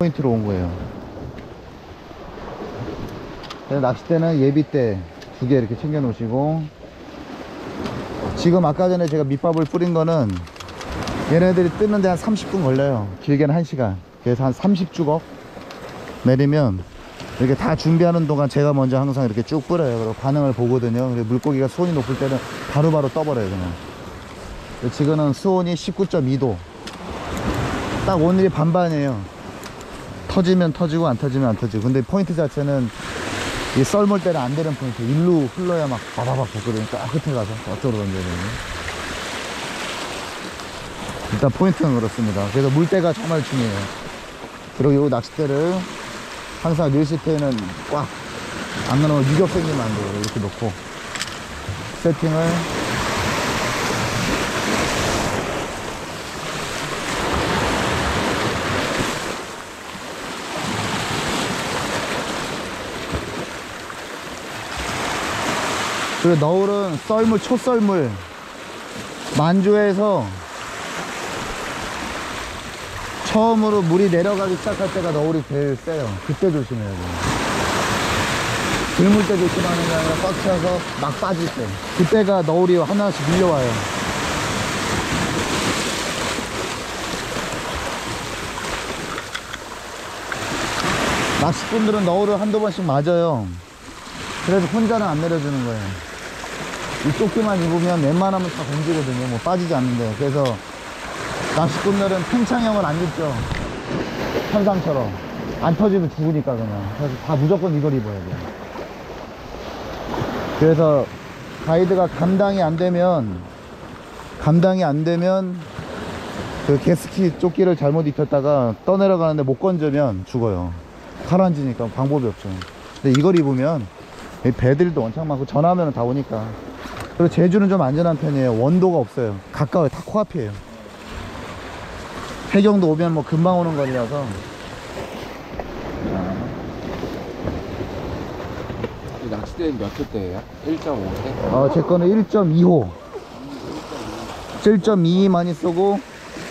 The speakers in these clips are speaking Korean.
포인트로 온 거예요. 낚싯대는 예비대 2개 이렇게 챙겨 놓으시고, 지금 아까 전에 제가 밑밥을 뿌린 거는 얘네들이 뜨는데 한 30분 걸려요. 길게는 1시간. 그래서 한 30주걱 내리면 이렇게 다 준비하는 동안 제가 먼저 항상 이렇게 쭉 뿌려요. 그리고 반응을 보거든요. 물고기가 수온이 높을 때는 바로바로 떠버려요, 그냥. 지금은 수온이 19.2도. 딱 오늘이 반반이에요. 터지면 터지고 안 터지면 안 터지고. 근데 포인트 자체는 이 썰물 때는 안 되는 포인트. 일로 흘러야 막 바바박 벗거든요. 딱 끝에 가서 저쪽으로 던져야 되거든요. 일단 포인트는 그렇습니다. 그래서 물때가 정말 중요해요. 그리고 이 낚싯대를 항상 릴시트에는 꽉 안 넣으면 유격 생기면 안 돼요. 이렇게 놓고 세팅을 그리고 너울은 썰물, 초썰물 만조에서 처음으로 물이 내려가기 시작할 때가 너울이 제일 세요. 그때 조심해야 돼요. 들물 때 조심하는 게 아니라 꽉 차서 막 빠질 때, 그때가 너울이 하나씩 밀려와요. 낚시꾼들은 너울을 한두 번씩 맞아요. 그래서 혼자는 안 내려주는 거예요. 이 조끼만 입으면 웬만하면 다 건지거든요. 뭐 빠지지 않는데. 그래서 낚시꾼들은 팽창형을 안 입죠. 현상처럼 안 터지면 죽으니까 그냥. 그래서 다 무조건 이걸 입어야 돼요. 그래서 가이드가 감당이 안 되면 그 게스키 조끼를 잘못 입혔다가 떠내려가는데 못 건져면 죽어요. 가라앉으니까 방법이 없죠. 근데 이걸 입으면 배들도 엄청 많고 전화하면 다 오니까. 그리고 제주는 좀 안전한 편이에요. 원도가 없어요. 가까워요. 다 코앞이에요. 해경도 오면 뭐 금방 오는 거리라서. 이 낚싯대는 몇 호대예요? 1.5대? 제 거는 1.2호 1.2 많이 쓰고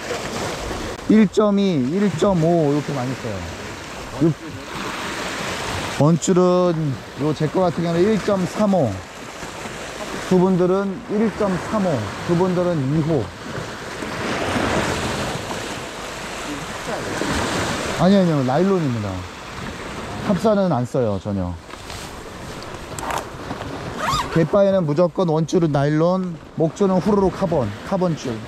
1.2, 1.5 이렇게 많이 써요. 원줄은 요 제 거 같은 경우는 1.35, 두 분들은 1.35, 두 분들은 2호. 아니요, 나일론입니다. 합사는 안 써요, 전혀. 갯바에는 무조건 원줄은 나일론, 목줄은 후루룩 카본줄.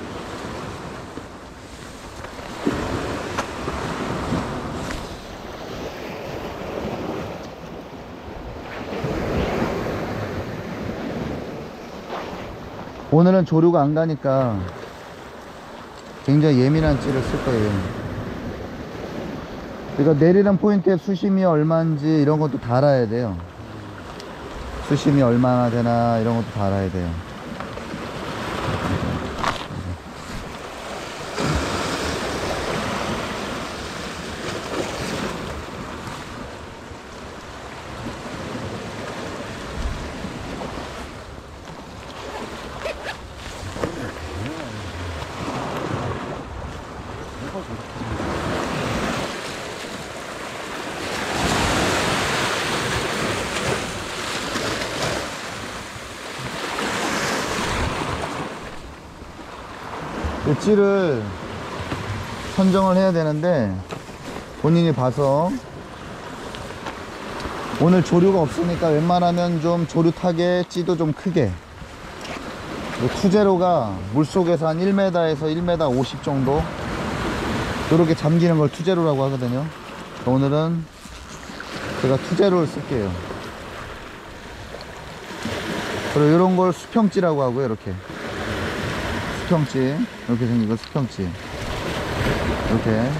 오늘은 조류가 안 가니까 굉장히 예민한 찌를 쓸 거예요. 그러니까 내리는 포인트의 수심이 얼마인지 이런 것도 다 알아야 돼요. 수심이 얼마나 되나 이런 것도 다 알아야 돼요. 찌를 선정을 해야 되는데 본인이 봐서, 오늘 조류가 없으니까 웬만하면 좀 조류 타게 찌도 좀 크게, 투제로가 물속에서 한 1m에서 1m 50 정도 이렇게 잠기는 걸 투제로라고 하거든요. 오늘은 제가 투제로를 쓸게요. 그리고 이런 걸 수평찌라고 하고요. 이렇게 수평찌, 이렇게 생긴 거 수평찌. 이렇게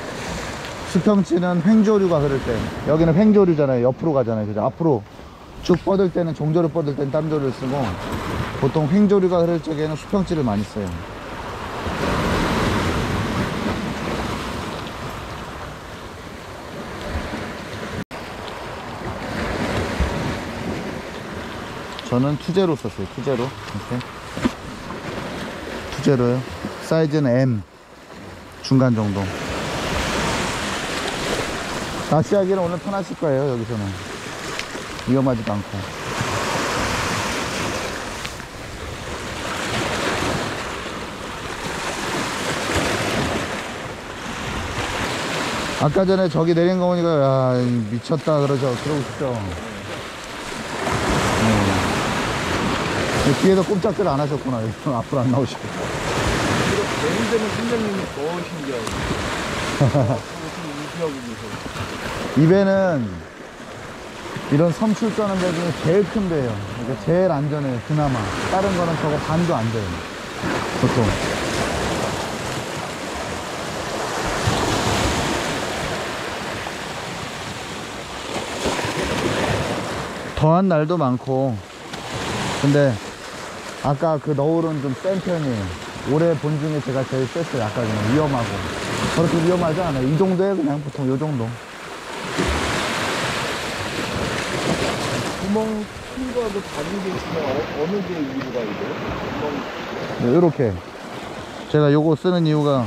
수평찌는 횡조류가 흐를 때, 여기는 횡조류잖아요. 옆으로 가잖아요. 그죠? 앞으로 쭉 뻗을 때는 종조류, 뻗을 때는 땀조류를 쓰고, 보통 횡조류가 흐를 적에는 수평찌를 많이 써요. 저는 투제로 썼어요. 투제로. 이렇게 투제로요. 사이즈는 M 중간 정도. 낚시하기는 오늘 편하실 거예요. 여기서는 위험하지도 않고. 아까 전에 저기 내린 거 보니까 야 미쳤다 그러고 싶죠. 뒤에서 꼼짝들 안 하셨구나. 앞으로 안 나오시고. 내린 데는 팀장님이 더 신기하고. 이 배는 이런 섬 출전하는 배 중에 제일 큰 배예요. 그러니까 제일 안전해요. 그나마 다른 거는 저거 반도 안 돼요 보통. 더한 날도 많고. 근데 아까 그 너울은 좀 센 편이에요. 올해 본 중에 제가 제일 셌어요. 아까 전에 위험하고. 그렇게 위험하지 않아요. 이 정도에 그냥 보통 요 정도. 구멍 큰 거하고 작은 게 있으면 어느 게 이유가 있어요? 구멍 네, 요렇게 제가 요거 쓰는 이유가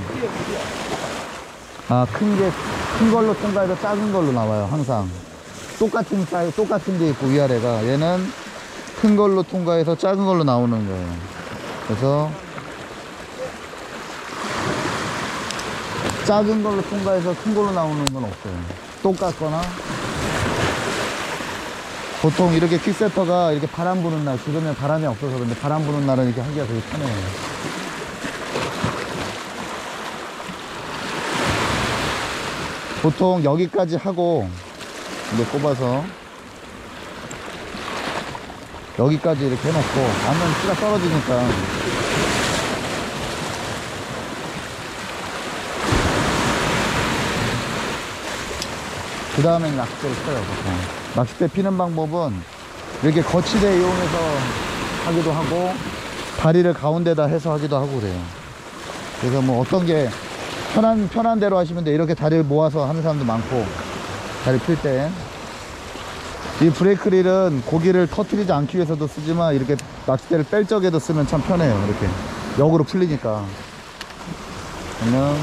큰 걸로 통과해서 작은 걸로 나와요. 항상 똑같은 사이즈, 똑같은 게 있고 위아래가. 얘는 큰 걸로 통과해서 작은 걸로 나오는 거예요. 그래서 작은 걸로 통과해서 큰 걸로 나오는 건 없어요. 똑같거나. 보통 이렇게 퀵세터가 이렇게 바람 부는 날, 지금은 바람이 없어서 그런데 바람 부는 날은 이렇게 하기가 되게 편해요. 보통 여기까지 하고 이제 꼽아서 여기까지 이렇게 해놓고 아니면 씨가 떨어지니까 그 다음에 낚싯대를 쳐요. 보통 낚싯대 피는 방법은 이렇게 거치대 이용해서 하기도 하고 다리를 가운데다 해서 하기도 하고 그래요. 그래서 뭐 어떤 게 편한 대로 하시면 돼. 이렇게 다리를 모아서 하는 사람도 많고, 다리 필 때. 이 브레이크릴은 고기를 터뜨리지 않기 위해서도 쓰지만 이렇게 낚싯대를 뺄 적에도 쓰면 참 편해요. 이렇게 역으로 풀리니까. 그러면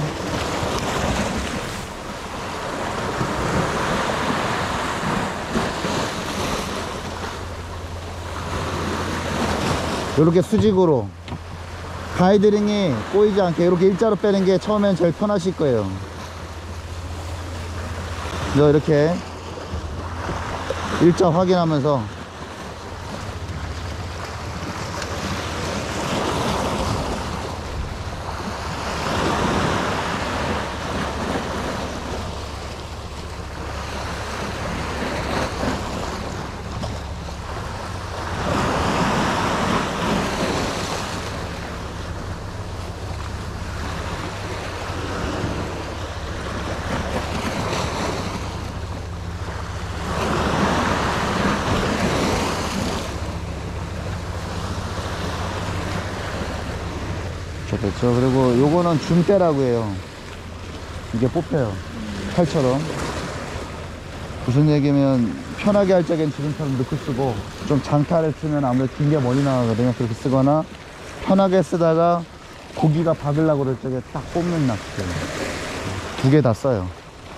이렇게 수직으로 가이드링이 꼬이지 않게 이렇게 일자로 빼는 게 처음엔 제일 편하실 거예요. 이렇게 일자 확인하면서 됐죠. 그리고 요거는 줌대라고 해요. 이게 뽑혀요. 팔처럼. 무슨 얘기면 편하게 할 적엔 지금처럼 넣고 쓰고, 좀 장타를 쓰면 아무래도 긴 게 멀리 나가거든요. 그렇게 쓰거나 편하게 쓰다가 고기가 박으려고 그럴 적에 딱 뽑는 낚싯대. 두 개 다 써요.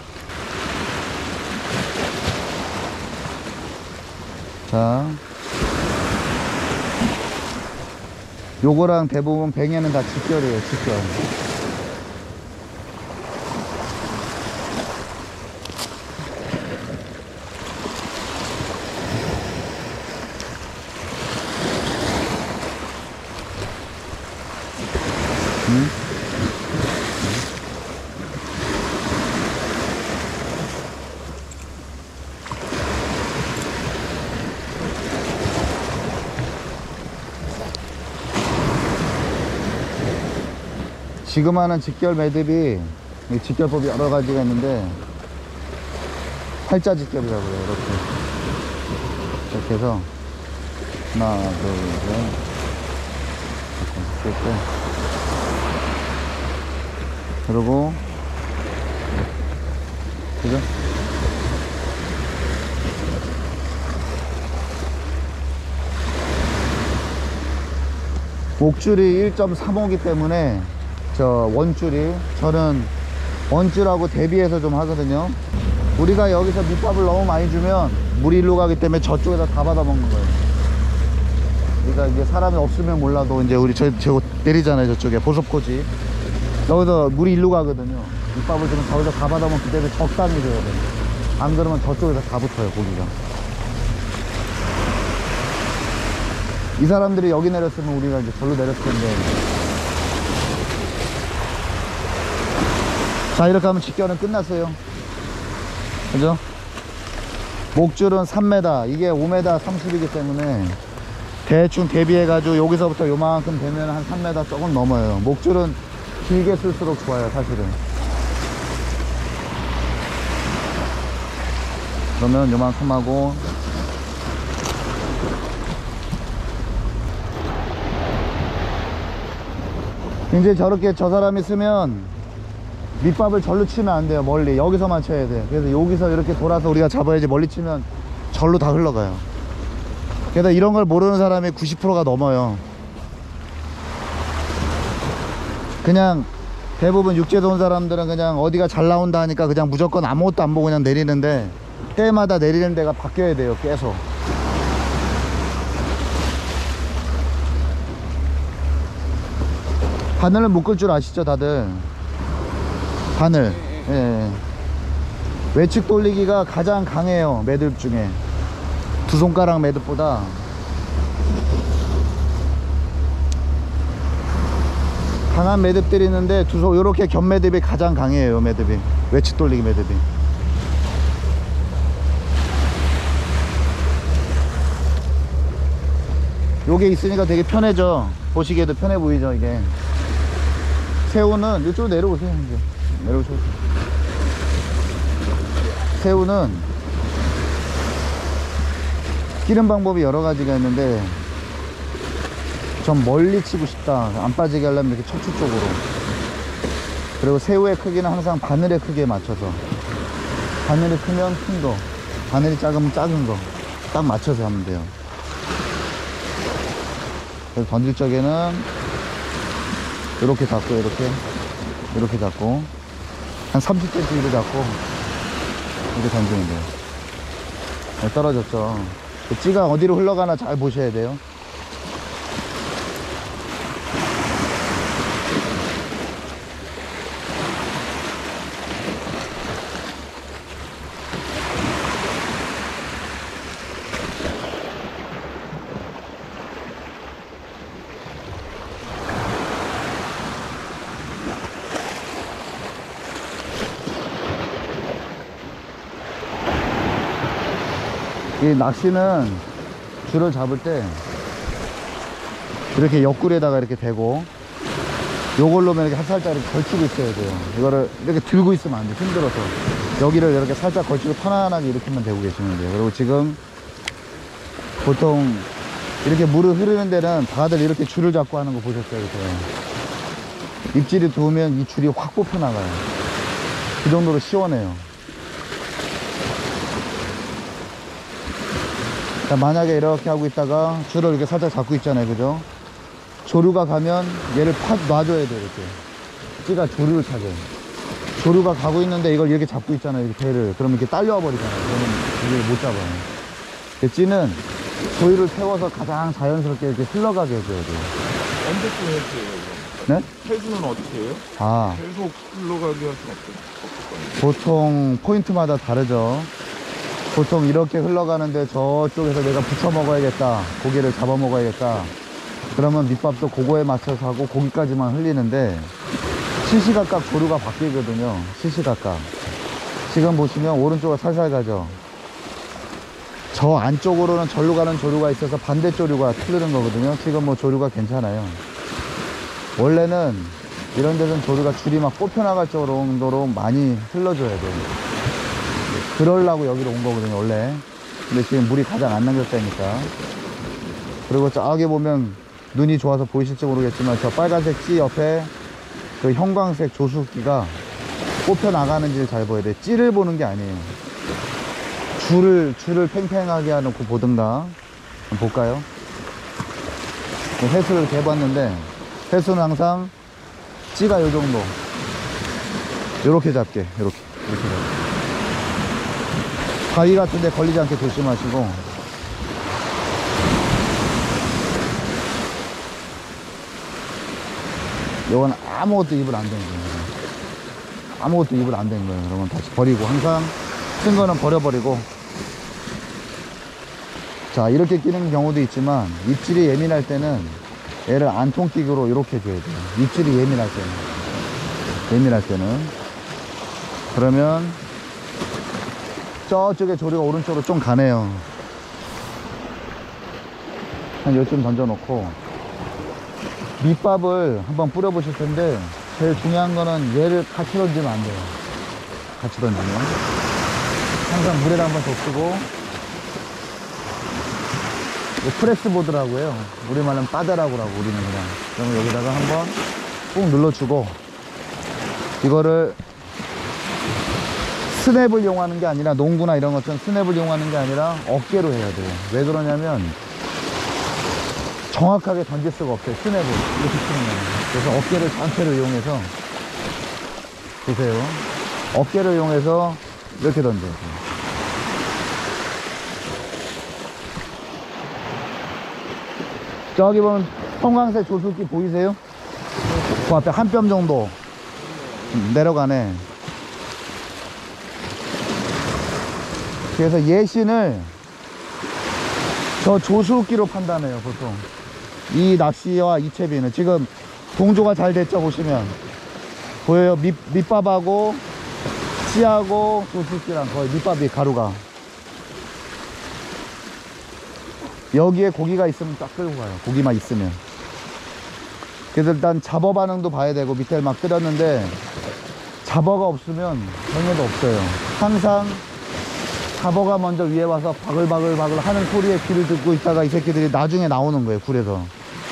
자, 요거랑 대부분 뱅에는 다 직결이에요. 직결. 지금 하는 직결 매듭이, 직결법이 여러 가지가 있는데 팔자 직결이라고 해요. 이렇게 해서 하나 둘셋 이렇게 그리고 그죠? 목줄이 1.35이기 때문에 저 원줄이, 저는 원줄하고 대비해서 좀 하거든요. 우리가 여기서 밑밥을 너무 많이 주면 물이 일로 가기 때문에 저쪽에다 다 받아 먹는 거예요. 그러니까 이게 사람이 없으면 몰라도 이제 우리 저 내리잖아요. 저쪽에 보석고지 여기서 물이 일로 가거든요. 밑밥을 주면 저기서 다 받아 먹기 때문에 적당히 줘야 돼요. 안 그러면 저쪽에서 다 붙어요, 고기가. 이 사람들이 여기 내렸으면 우리가 이제 절로 내렸을 텐데. 자, 이렇게 하면 직결은 끝났어요. 그죠? 목줄은 3m, 이게 5m 30이기 때문에 대충 대비해 가지고 여기서부터 요만큼 되면 한 3m 조금 넘어요. 목줄은 길게 쓸수록 좋아요, 사실은. 그러면 요만큼 하고 이제 저렇게 저 사람이 쓰면 밑밥을 절로 치면 안 돼요. 멀리 여기서만 쳐야 돼요. 그래서 여기서 이렇게 돌아서 우리가 잡아야지. 멀리 치면 절로 다 흘러가요. 그래서 이런 걸 모르는 사람이 90%가 넘어요. 그냥 대부분 육지에서 온 사람들은 그냥 어디가 잘 나온다 하니까 그냥 무조건 아무것도 안 보고 그냥 내리는데 때마다 내리는 데가 바뀌어야 돼요. 계속. 바늘을 묶을 줄 아시죠 다들? 바늘. 예. 외측 돌리기가 가장 강해요, 매듭 중에. 두 손가락 매듭보다. 강한 매듭들이 있는데 요렇게 겹 매듭이 가장 강해요. 매듭이, 외측 돌리기 매듭이. 요게 있으니까 되게 편해져. 보시기에도 편해 보이죠. 이게 새우는 이쪽으로 내려오세요. 이제 내려오세요. 새우는 끼는 방법이 여러 가지가 있는데 좀 멀리 치고 싶다, 안 빠지게 하려면 이렇게 척추 쪽으로. 그리고 새우의 크기는 항상 바늘의 크기에 맞춰서, 바늘이 크면 큰 거, 바늘이 작으면 작은 거 딱 맞춰서 하면 돼요. 그래서 던질 적에는 이렇게 잡고, 이렇게 잡고 한 30cm 위로 잡고 이렇게 던지면 돼요. 네, 떨어졌죠. 찌가 어디로 흘러가나 잘 보셔야 돼요. 이 낚시는 줄을 잡을 때 이렇게 옆구리에다가 이렇게 대고 요걸로면 이렇게 살짝 이렇게 걸치고 있어야 돼요. 이거를 이렇게 들고 있으면 안 돼. 힘들어서 여기를 이렇게 살짝 걸치고 편안하게 이렇게만 대고 계시면 돼요. 그리고 지금 보통 이렇게 물을 흐르는 데는 다들 이렇게 줄을 잡고 하는 거 보셨어요? 이렇게 입질이 들어오면 이 줄이 확 뽑혀 나가요. 그 정도로 시원해요. 자, 만약에 이렇게 하고 있다가 줄을 이렇게 살짝 잡고 있잖아요, 그죠? 조류가 가면 얘를 팍 놔줘야 돼요. 이렇게 찌가 조류를 찾아요. 조류가 가고 있는데 이걸 이렇게 잡고 있잖아요, 이렇게 배를. 그러면 이렇게 딸려와 버리잖아요. 그러면 이게 못 잡아요. 찌는 조류를 태워서 가장 자연스럽게 이렇게 흘러가게 해줘야 돼요. 언제쯤 해주세요? 네? 회수는 어떻게 해요? 아, 계속 흘러가게 할 수는 없을 거예요. 보통 포인트마다 다르죠. 보통 이렇게 흘러가는데 저쪽에서 내가 부쳐 먹어야겠다, 고기를 잡아 먹어야겠다, 그러면 밑밥도 그거에 맞춰서 하고 고기까지만 흘리는데 시시각각 조류가 바뀌거든요. 시시각각. 지금 보시면 오른쪽으로 살살 가죠. 저 안쪽으로는 절로 가는 조류가 있어서 반대 조류가 흐르는 거거든요. 지금 뭐 조류가 괜찮아요. 원래는 이런 데는 조류가 줄이 막 뽑혀나갈 정도로 많이 흘러줘야 돼요. 그러려고 여기로 온 거거든요, 원래. 근데 지금 물이 가장 안 남겼다니까. 그리고 저기 보면 눈이 좋아서 보이실지 모르겠지만 저 빨간색 찌 옆에 그 형광색 조수기가 뽑혀 나가는지를 잘 보여야 돼. 찌를 보는 게 아니에요. 줄을 팽팽하게 해놓고 보든가. 한번 볼까요? 회수를 이렇게 해봤는데 회수는 항상 찌가 요 정도, 요렇게 잡게, 요렇게 잡게. 바위 같은 데 걸리지 않게 조심하시고. 요건 아무것도 입을 안 된 거예요. 아무것도 입을 안 된 거예요. 그러면 다시 버리고, 항상 쓴 거는 버려버리고. 자, 이렇게 끼는 경우도 있지만 입질이 예민할 때는 얘를 안통끼기로 이렇게 줘야 돼요. 입질이 예민할 때는 그러면 저쪽에 조리가 오른쪽으로 좀 가네요. 한 요쯤 던져 놓고 밑밥을 한번 뿌려 보실 텐데, 제일 중요한 거는 얘를 같이 던지면 안 돼요. 같이 던지면 항상 물에다 한번 덮고, 프레스보드라고 해요. 우리말은 빠데라고 하고, 우리는 그냥. 그러면 여기다가 한번 꾹 눌러주고, 이거를 스냅을 이용하는 게 아니라, 농구나 이런 것처럼 스냅을 이용하는 게 아니라 어깨로 해야 돼요. 왜 그러냐면 정확하게 던질 수가 없어요. 스냅을 이렇게 치는 거예요. 그래서 어깨를 전체로 이용해서, 보세요, 어깨를 이용해서 이렇게 던져야 돼요. 저기 보면 형광색 조수기 보이세요? 그 앞에 한 뼘 정도 내려가네. 그래서 예신을 저 조수기로 판단해요, 보통. 이 낚시와 이 채비는 지금 동조가 잘 됐죠? 보시면 보여요? 밑밥하고 씨하고 조수기랑 거의 밑밥이 가루가. 여기에 고기가 있으면 딱 끌고 가요. 고기만 있으면. 그래서 일단 잡어 반응도 봐야 되고, 밑에 막 끓였는데 잡어가 없으면 전혀도 없어요. 항상 잡어가 먼저 위에 와서 바글바글 하는 소리에 귀를 듣고 있다가 이 새끼들이 나중에 나오는 거예요, 굴에서.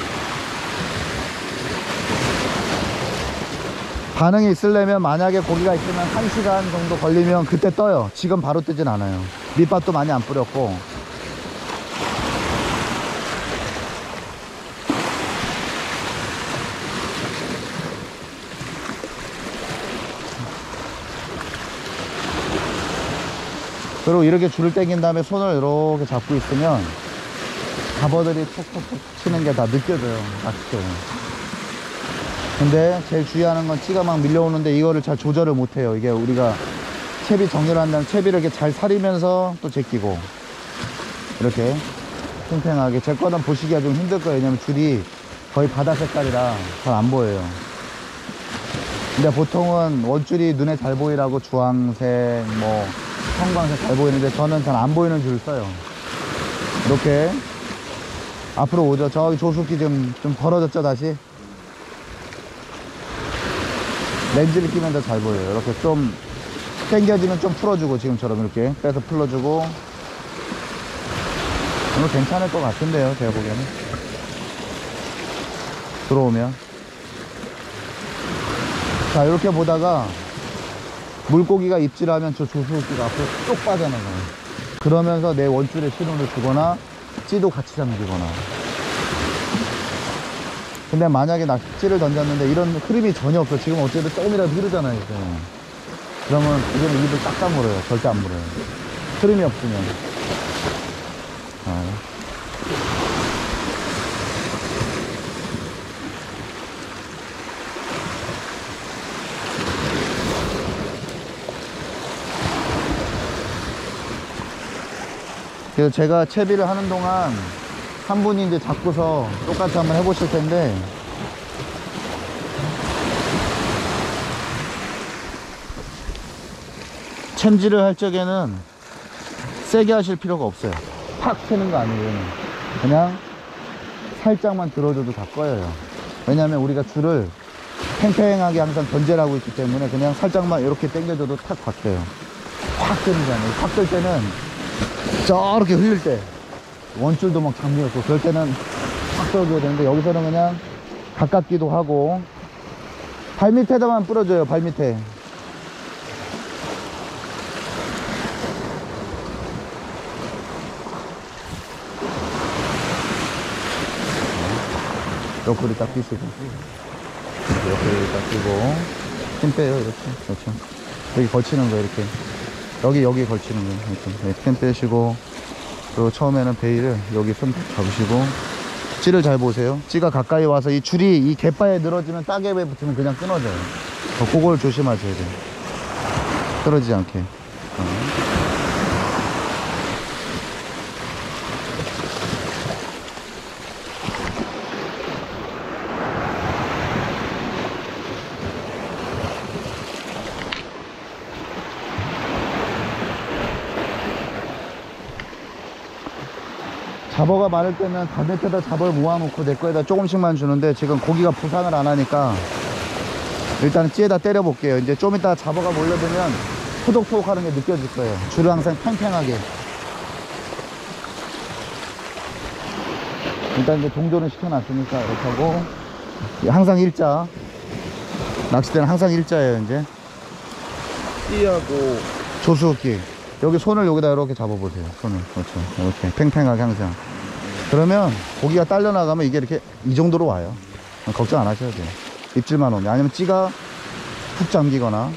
반응이 있으려면, 만약에 고기가 있으면 1시간 정도 걸리면 그때 떠요. 지금 바로 뜨진 않아요. 밑밥도 많이 안 뿌렸고. 그리고 이렇게 줄을 당긴 다음에 손을 이렇게 잡고 있으면 잡어들이 톡톡톡 치는 게 다 느껴져요, 낚싯대는. 근데 제일 주의하는 건 찌가 막 밀려오는데 이거를 잘 조절을 못해요. 이게 우리가 채비 정렬을 한다면 채비를 이렇게 잘 사리면서 또 제끼고, 이렇게 팽팽하게. 제 거는 보시기가 좀 힘들 거예요. 왜냐면 줄이 거의 바다 색깔이라 잘 안 보여요. 근데 보통은 원줄이 눈에 잘 보이라고 주황색, 뭐 형광색 잘 보이는데, 저는 잘 안 보이는 줄 써요. 이렇게 앞으로 오죠. 저기 조수기 좀 벌어졌죠, 다시. 렌즈를 끼면 더 잘 보여요. 이렇게 좀 당겨지면 좀 풀어주고, 지금처럼 이렇게 빼서 풀어주고. 오늘 괜찮을 것 같은데요, 제가 보기에는. 들어오면. 자, 이렇게 보다가 물고기가 입질하면 저 조수기가 앞으로 쭉 빠져나가요. 그러면서 내 원줄에 신호를 주거나 찌도 같이 잠기거나. 근데 만약에 낚시를 던졌는데 이런 흐름이 전혀 없어. 지금 어쨌든 조금이라도 흐르잖아요, 이제. 그러면 이제는 입을 딱 다물어요. 절대 안 물어요. 흐름이 없으면. 그래서 제가 채비를 하는 동안 한 분이 이제 잡고서 똑같이 한번 해보실 텐데, 챔질을 할 적에는 세게 하실 필요가 없어요. 팍 새는 거 아니에요. 그냥 살짝만 들어줘도 다 꺼여요. 왜냐하면 우리가 줄을 팽팽하게 항상 견제를 하고 있기 때문에 그냥 살짝만 이렇게 당겨줘도 탁 바뀌어요. 확 뜨는 게 아니에요. 확 뜰 때는 저렇게 흘릴 때, 원줄도 막 잠기고 그럴 때는 확 떠줘야 되는데, 여기서는 그냥 가깝기도 하고. 발밑에다만 뿌려줘요, 발밑에. 옆구리 딱 끼시고, 옆구리 딱 끼고, 힘 빼요, 이렇게. 그렇죠. 여기 걸치는 거, 이렇게. 여기 걸치는 거예요. 이렇게. 네, 캔 빼시고, 그리고 처음에는 베일을 여기 손 잡으시고, 찌를 잘 보세요. 찌가 가까이 와서 이 줄이 이 갯바에 늘어지면 따개에 붙으면 그냥 끊어져요. 그걸 조심하셔야 돼요. 떨어지지 않게. 잡어가 많을 때는 가게에다 잡어를 모아놓고 내 거에다 조금씩만 주는데 지금 고기가 부상을 안 하니까 일단은 찌에다 때려 볼게요. 이제 좀 이따 잡어가 몰려들면 토독토독 하는 게 느껴질 거예요. 줄을 항상 팽팽하게. 일단 이제 동조는 시켜놨으니까 이렇게 하고, 항상 일자. 낚싯대는 항상 일자예요. 이제 띠하고 조수기, 여기 손을 여기다 이렇게 잡아보세요. 손을. 그렇죠. 이렇게 팽팽하게 항상. 그러면 고기가 딸려 나가면 이게 이렇게 이 정도로 와요. 걱정 안 하셔도 돼요. 입질만 오면. 아니면 찌가 푹 잠기거나.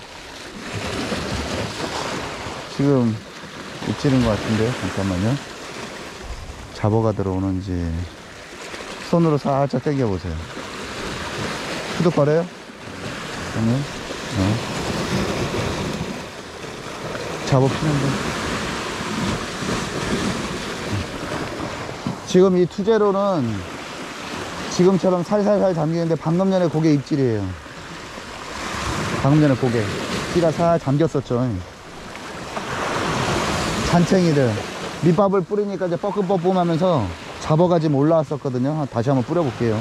지금 입질인 것 같은데요. 잠깐만요. 잡어가 들어오는지 손으로 살짝 당겨 보세요. 후둑거려요? 아니요. 잡어 피는데. 지금 이 투제로는 지금처럼 살살살 잠기는데 방금 전에 고개 입질이에요. 방금 전에 고개 찌가 살 잠겼었죠. 잔챙이들 밑밥을 뿌리니까 이제 뻐끔뻐끔 하면서 잡어가 지금 올라왔었거든요. 다시 한번 뿌려볼게요.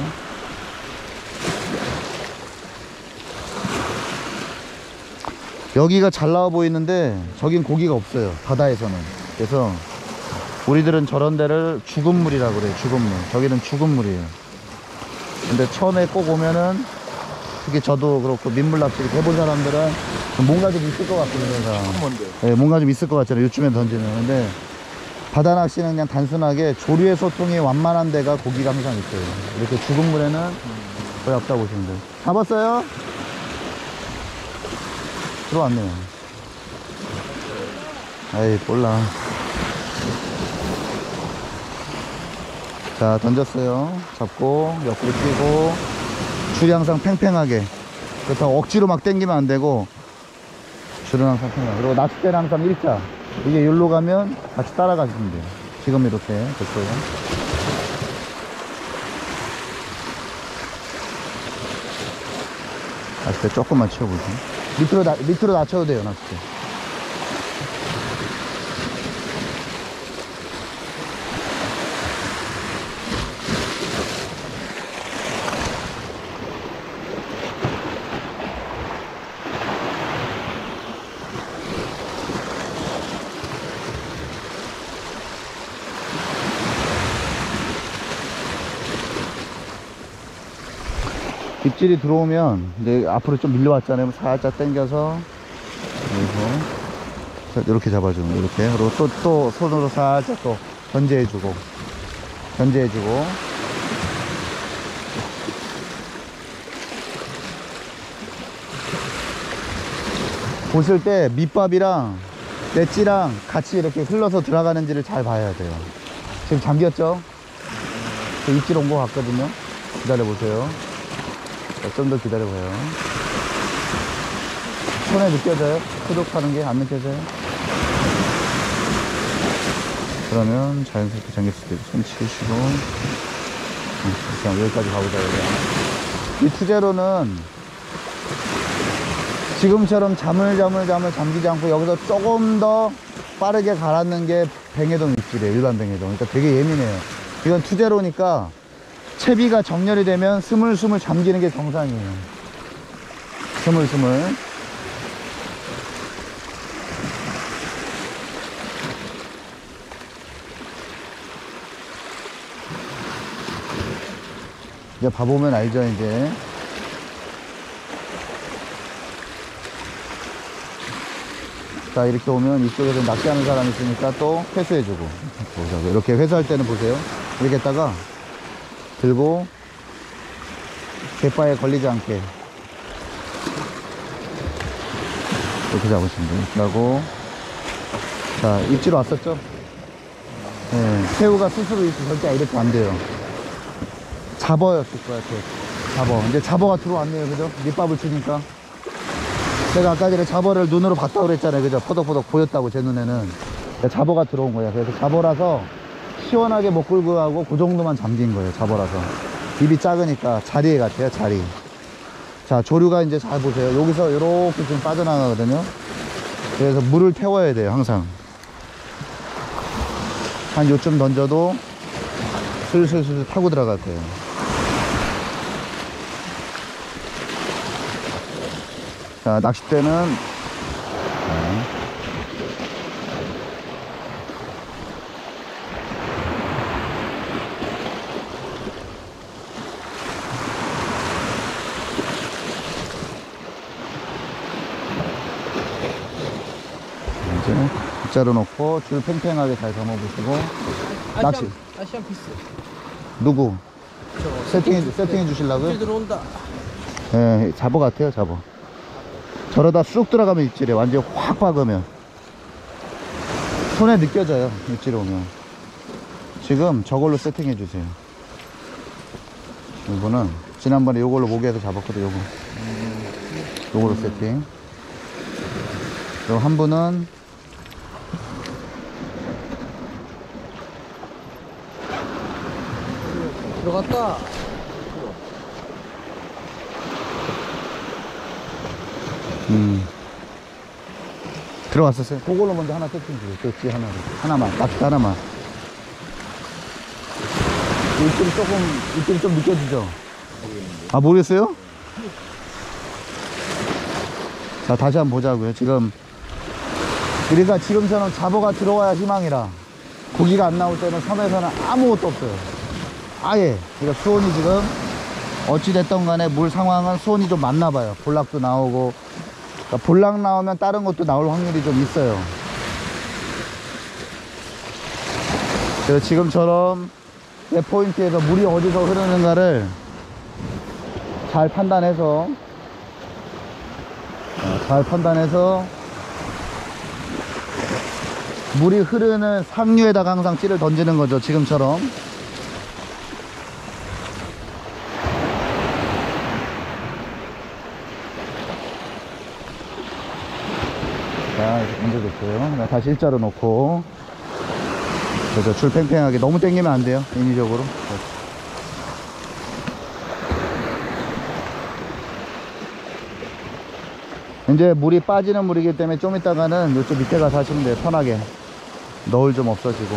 여기가 잘 나와 보이는데 저긴 고기가 없어요, 바다에서는. 그래서 우리들은 저런 데를 죽은 물이라고 그래요. 죽은 물. 저기는 죽은 물이에요. 근데 처음에 꼭 오면은, 특히 저도 그렇고 민물 낚시를 해본 사람들은 뭔가 좀 있을 것 같거든요. 네, 뭔가 좀 있을 것 같잖아요, 요즘에 던지면. 근데 바다 낚시는 그냥 단순하게 조류의 소통이 완만한 데가 고기가 항상 있어요. 이렇게 죽은 물에는 거의 없다고 보시면 돼요. 잡았어요? 들어왔네요. 아이, 몰라. 자, 던졌어요. 잡고 옆으로 끼고, 줄이 항상 팽팽하게. 그렇다고 억지로 막 당기면 안 되고, 줄은 항상 팽팽하게. 그리고 낚싯대는 항상 일자. 이게 여기로 가면 같이 따라가시면 돼요. 지금 이렇게 됐어요. 낚싯대 조금만 치워보세요. 밑으로 낮춰도 돼요, 낚싯대. 입질이 들어오면 이제 앞으로 좀 밀려왔잖아요. 살짝 당겨서 그리고 이렇게 잡아주는, 이렇게. 그리고 또 손으로 살짝 또 견제해주고 보실 때 밑밥이랑 넷찌랑 같이 이렇게 흘러서 들어가는지를 잘 봐야 돼요. 지금 잠겼죠? 입질 온 것 같거든요. 기다려보세요. 좀 더 기다려봐요. 손에 느껴져요? 소독하는 게 안 느껴져요? 그러면 자연스럽게 잠겼을 때 손 치우시고, 그냥 여기까지 가보자. 여기. 이 투제로는 지금처럼 잠을 잠기지 않고 여기서 조금 더 빠르게 갈았는 게 뱅에돔 입질이에요. 일반 뱅에돔. 그러니까 되게 예민해요. 이건 투제로니까 채비가 정렬이 되면 스물스물 잠기는 게 정상이에요. 스물스물. 이제 봐보면 알죠, 이제. 자, 이렇게 오면 이쪽에서 낚시하는 사람이 있으니까 또 회수해주고. 이렇게 회수할 때는 보세요. 이렇게 했다가 들고 갯바에 걸리지 않게 이렇게 잡으시면 돼요. 이렇게 하고 자, 입질 왔었죠? 예, 새우가 스스로 입질 절대 이렇게 안 돼요. 잡어였을 거야, 잡어. 이제 잡어가 들어왔네요, 그죠? 밑밥을 치니까. 제가 아까 전에 잡어를 눈으로 봤다고 그랬잖아요, 그죠? 포덕포덕 보였다고, 제 눈에는. 잡어가 들어온 거예요. 그래서 잡어라서 시원하게 못 끌고 가고 그 정도만 잠긴 거예요, 잡어라서. 입이 작으니까 자리에 같아요, 자리. 자, 조류가 이제 잘 보세요. 여기서 이렇게 좀 빠져나가거든요. 그래서 물을 태워야 돼요, 항상. 한 요쯤 던져도 슬슬슬 타고 들어갈 거예요. 자, 낚싯대는 이제 빗자루 놓고 줄 팽팽하게 잘 감아보시고. 낚시 아시안 피스. 누구? 저거 세팅해 주시려고요? 들어온다. 예, 잡어 같아요, 잡어. 저러다 쑥 들어가면 입질에 완전 확 박으면 손에 느껴져요, 입질 오면. 지금 저걸로 세팅해 주세요. 이거는 지난번에 요걸로 목에서 잡았거든요. 요걸로 세팅. 그리고 한 분은 들어갔다. 들어왔었어요. 그걸로 먼저 하나 세팅 주세요. 찌 하나만, 낚시 하나만. 입질이 좀 느껴지죠? 아, 모르겠어요? 자, 다시 한번 보자고요. 지금 그러니까 지금처럼 잡어가 들어와야 희망이라. 고기가 안 나올 때는 섬에서는 아무것도 없어요. 아예. 그러니까 수온이 지금 어찌됐던 간에 물 상황은 수온이 좀 맞나 봐요. 볼락도 나오고. 그러니까 볼락 나오면 다른 것도 나올 확률이 좀 있어요. 그래서 지금처럼 내 포인트에서 물이 어디서 흐르는가를 잘 판단해서 물이 흐르는 상류에다가 항상 찌를 던지는 거죠, 지금처럼. 자, 이렇게 던져줬고요. 다시 일자로 놓고. 그래서 줄 팽팽하게 너무 당기면 안 돼요, 인위적으로. 이제 물이 빠지는 물이기 때문에 좀 이따가는 이쪽 밑에 가서 하시면 돼요, 편하게. 너울 좀 없어지고.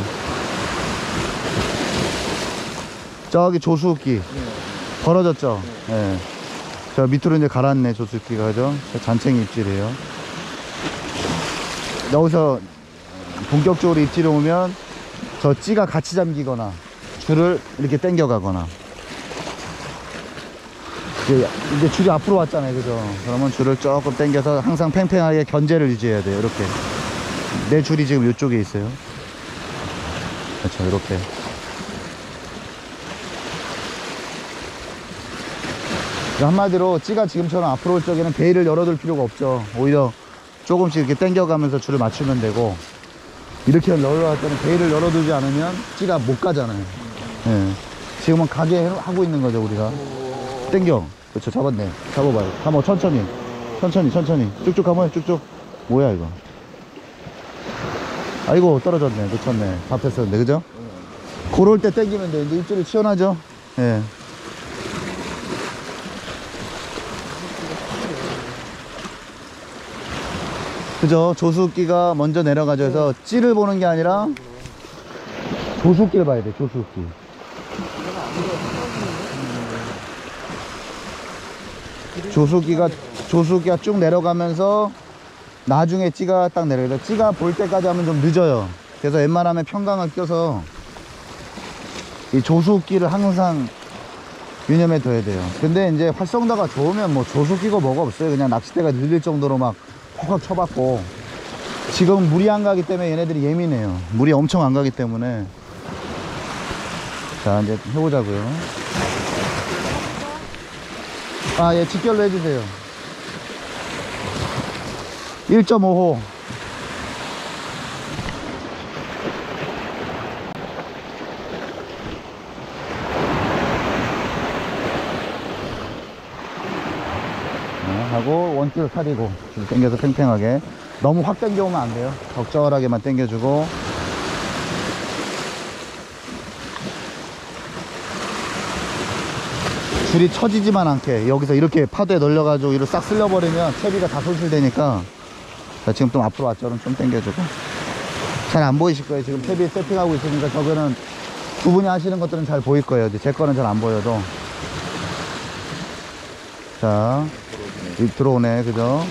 저기 조수흡기 벌어졌죠? 예. 저 밑으로 이제 가라앉네, 조수흡기가. 그죠? 저 잔챙이 입질이에요. 여기서 본격적으로 입질이 오면 저 찌가 같이 잠기거나 줄을 이렇게 당겨 가거나. 이제 줄이 앞으로 왔잖아요, 그죠? 그러면 줄을 조금 당겨서 항상 팽팽하게 견제를 유지해야 돼요. 이렇게 내 줄이 지금 이쪽에 있어요. 그렇죠, 이렇게. 한마디로 찌가 지금처럼 앞으로 올 적에는 베일을 열어둘 필요가 없죠. 오히려 조금씩 이렇게 당겨가면서 줄을 맞추면 되고, 이렇게 올라갈 때는 베일을 열어두지 않으면 찌가 못 가잖아요. 예. 지금은 가게 하고 있는 거죠, 우리가. 당겨. 그렇죠, 잡았네. 잡아봐요. 감어, 천천히. 천천히. 쭉쭉 감어요, 쭉쭉. 뭐야, 이거. 아이고, 떨어졌네. 놓쳤네. 잡혔었는데, 그죠? 그럴 때 당기면 돼. 이제 입질이 시원하죠? 예. 그죠? 조수흡기가 먼저 내려가죠. 그래서 찌를 보는 게 아니라 조수흡기를 봐야 돼, 조수흡기. 조수흡기가 쭉 내려가면서 나중에 찌가 딱 내려가요. 찌가 볼 때까지 하면 좀 늦어요. 그래서 웬만하면 평강을 껴서 이 조수흡기를 항상 유념해 둬야 돼요. 근데 이제 활성도가 좋으면 뭐 조수흡기가 뭐가 없어요. 그냥 낚싯대가 늘릴 정도로 막 콕콕 쳐봤고, 지금 물이 안 가기 때문에 얘네들이 예민해요. 물이 엄청 안 가기 때문에. 자, 이제 해보자고요. 아, 예, 직결로 해주세요. 1.5호 하고 원줄 사리고 줄 당겨서 팽팽하게. 너무 확 당겨오면 안 돼요. 적절하게만 당겨주고. 줄이 처지지만 않게 여기서 이렇게 파도에 널려가지고 이를 싹 쓸려버리면 채비가 다 손실되니까. 자, 지금 좀 앞으로 왔죠. 좀 당겨주고. 잘 안 보이실 거예요. 지금 채비 세팅하고 있으니까 저거는 두 분이 하시는 것들은 잘 보일 거예요. 제 거는 잘 안 보여도. 자, 들어오네, 그죠?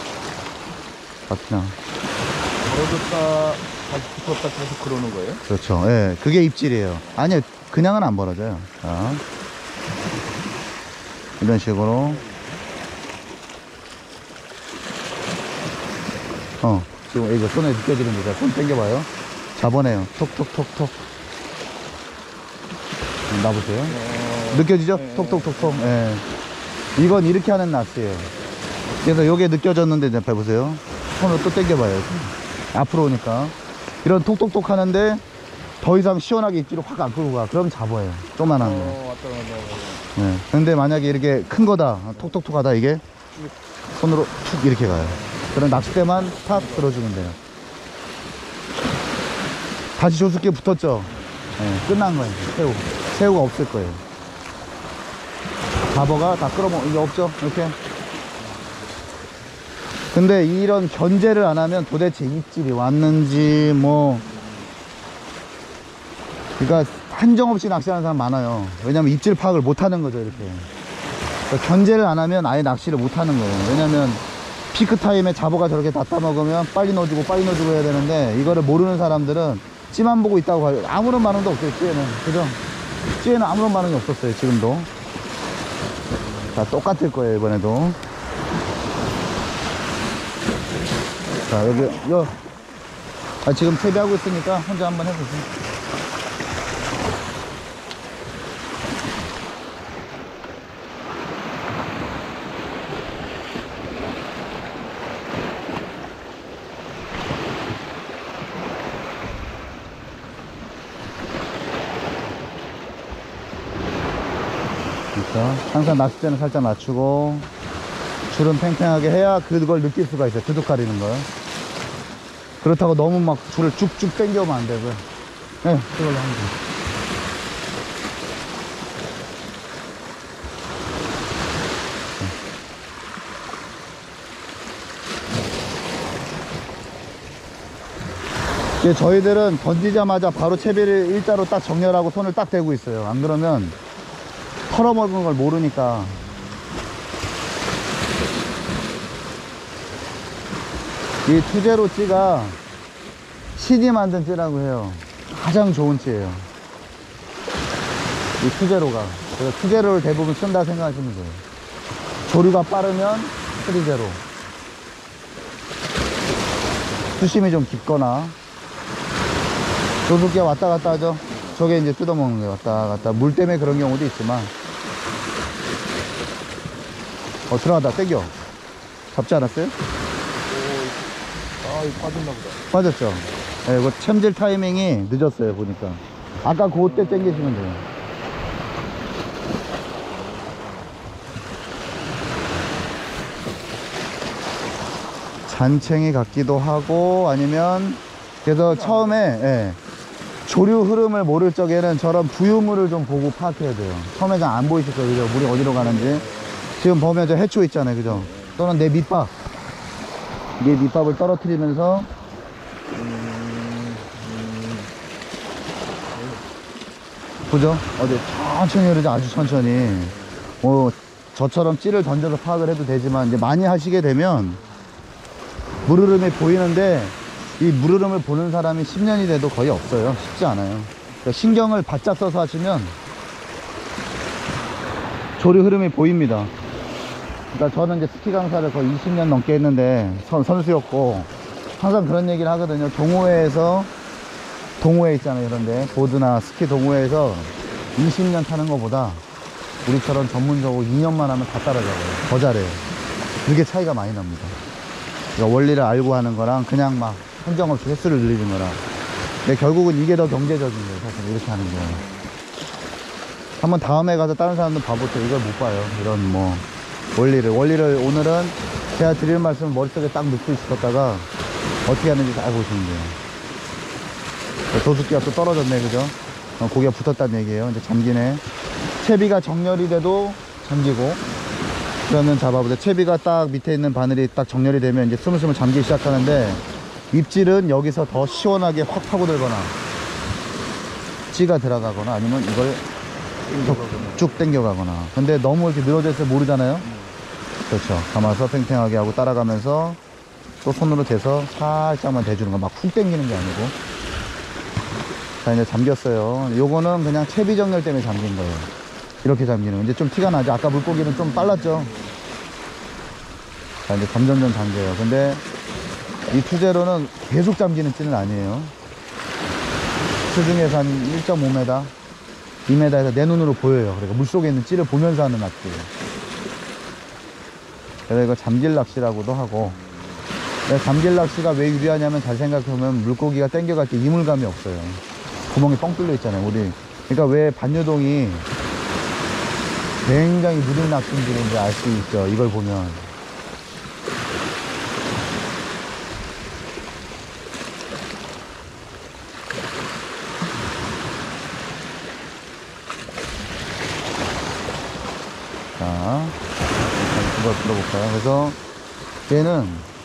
맞나? 벌어졌다 다시 붙었다 계속 그러는 거예요? 그렇죠. 예, 그게 입질이에요. 아니요, 그냥은 안 벌어져요. 자, 이런 식으로. 지금 이거 손에 느껴지는 거죠. 손 당겨봐요. 잡아내요. 톡톡톡톡. 놔보세요. 느껴지죠? 네. 톡톡톡톡. 예. 이건 이렇게 하는 낚시예요. 그래서 요게 느껴졌는데 이제 봐보세요. 손으로 또 당겨봐요. 앞으로 오니까. 이런 톡톡톡 하는데 더 이상 시원하게 입질을 확 안 끌고 가. 그럼 잡아요. 조만한 거. 왔다 갔다. 네. 근데 만약에 이렇게 큰 거다. 톡톡톡 하다 이게 손으로 툭 이렇게 가요. 그럼 낚싯대만 탁 들어주면 돼요. 다시 조수께 붙었죠? 네. 끝난 거예요. 새우가 없을 거예요. 잡어가 다 끌어먹, 이게 없죠? 이렇게. 근데 이런 견제를 안 하면 도대체 입질이 왔는지 그러니까 한정없이 낚시하는 사람 많아요. 왜냐면 입질 파악을 못 하는 거죠, 이렇게. 그러니까 견제를 안 하면 아예 낚시를 못 하는 거예요. 왜냐면 피크 타임에 잡어가 저렇게 다 따먹으면 빨리 넣어주고 해야 되는데, 이거를 모르는 사람들은 찌만 보고 있다고 봐요. 아무런 반응도 없어요, 찌에는. 그죠? 찌에는 아무런 반응이 없었어요, 지금도. 자, 똑같을 거예요, 이번에도. 자, 지금 채비하고 있으니까 혼자 한번 해보세요. 그러니까 항상 낚싯대는 살짝 낮추고 줄은 팽팽하게 해야 그걸 느낄 수가 있어요. 두둑거리는 걸. 그렇다고 너무 막 줄을 쭉쭉 당겨오면 안 되고요. 네, 그걸로 하면 돼요. 저희들은 던지자마자 바로 채비를 일자로 딱 정렬하고 손을 딱 대고 있어요. 안 그러면 털어먹은 걸 모르니까. 이 투제로 찌가 신이 만든 찌라고 해요. 가장 좋은 찌예요, 이 투제로가. 그래서 투제로를 대부분 쓴다 생각하시면 돼요. 조류가 빠르면 트리제로, 수심이 좀 깊거나. 조수기가 왔다 갔다 하죠. 저게 이제 뜯어먹는 거예요. 왔다 갔다. 물 때문에 그런 경우도 있지만. 들어가다 땡겨. 잡지 않았어요? 이거 빠졌나 보다. 빠졌죠? 네, 이거 챔질 타이밍이 늦었어요, 보니까. 아까 그때 땡기시면 돼요. 잔챙이 같기도 하고, 아니면, 그래서 처음에, 조류 흐름을 모를 적에는 저런 부유물을 좀 보고 파악해야 돼요. 처음에 잘 안 보이실 거예요, 그죠? 물이 어디로 가는지. 지금 보면 저 해초 있잖아요, 그죠? 또는 내 밑밥. 이게 밑밥을 떨어뜨리면서 보죠? 천천히 흐르죠. 아주 천천히. 저처럼 찌를 던져서 파악을 해도 되지만, 이제 많이 하시게 되면 물 흐름이 보이는데, 이 물 흐름을 보는 사람이 10년이 돼도 거의 없어요. 쉽지 않아요. 그러니까 신경을 바짝 써서 하시면 조류 흐름이 보입니다. 그러니까 저는 이제 스키 강사를 거의 20년 넘게 했는데, 선수였고, 항상 그런 얘기를 하거든요. 동호회 있잖아요. 그런데 보드나 스키 동호회에서 20년 타는 것보다 우리처럼 전문적으로 2년만 하면 다 따라잡아요. 더 잘해요. 그게 차이가 많이 납니다. 그러니까 원리를 알고 하는 거랑 그냥 막 한정없이 횟수를 늘리는 거랑. 근데 결국은 이게 더 경제적인 거예요. 사실 이렇게 하는 거. 한번 다음에 가서 다른 사람들 봐보세요. 이걸 못 봐요. 이런 원리를 오늘은 제가 드릴 말씀을 머릿속에 딱 넣고 있었다가 어떻게 하는지 잘 보시면 돼요. 도수기가 또 떨어졌네, 그죠? 고기가 붙었다는 얘기예요. 이제 잠기네. 채비가 정렬이 돼도 잠기고. 그러면 잡아보세요. 채비가 딱 밑에 있는 바늘이 딱 정렬이 되면 이제 스물스물 잠기기 시작하는데, 입질은 여기서 더 시원하게 확 파고들거나 찌가 들어가거나 아니면 이걸 쭉 당겨가거나. 근데 너무 이렇게 늘어져 있어서 모르잖아요. 그렇죠. 감아서 팽팽하게 하고 따라가면서 또 손으로 대서 살짝만 대주는 거, 막 훅 당기는 게 아니고. 자, 이제 잠겼어요. 요거는 그냥 채비 정렬 때문에 잠긴 거예요. 이렇게 잠기는 거. 이제 좀 티가 나죠. 아까 물고기는 좀 빨랐죠. 자, 이제 점점점 잠겨요. 근데 이 투제로는 계속 잠기는 찌는 아니에요. 수중에서 한 1.5m 2m에서 내 눈으로 보여요. 그러니까 물속에 있는 찌를 보면서 하는 낚시예요. 그래서 이거 잠길 낚시라고도 하고. 잠길 낚시가 왜 유리하냐면, 잘 생각해보면 물고기가 당겨갈 때 이물감이 없어요. 구멍이 뻥 뚫려 있잖아요, 우리. 그러니까 왜 반유동이 굉장히 무슨 낚시인지 알 수 있죠, 이걸 보면. 자, 이걸 들어볼까요? 그래서 얘는